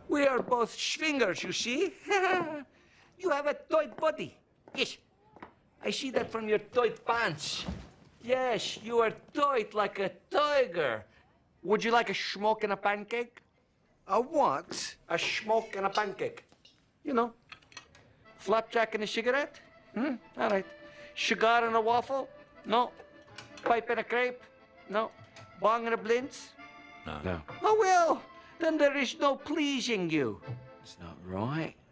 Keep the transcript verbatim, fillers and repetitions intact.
We are both swingers, you see. You have a tight body. Yes, I see that from your tight pants. Yes, you are tight like a tiger. Would you like a smoke and a pancake? A what? A smoke and a pancake. You know, flapjack and a cigarette? Hmm, all right. Cigar and a waffle? No. Pipe and a crepe? No. Bong and a blintz? No. No. Oh, well, then there is no pleasing you. It's not right.